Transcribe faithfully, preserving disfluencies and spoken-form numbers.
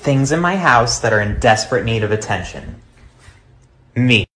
Things in my house that are in desperate need of attention. Me.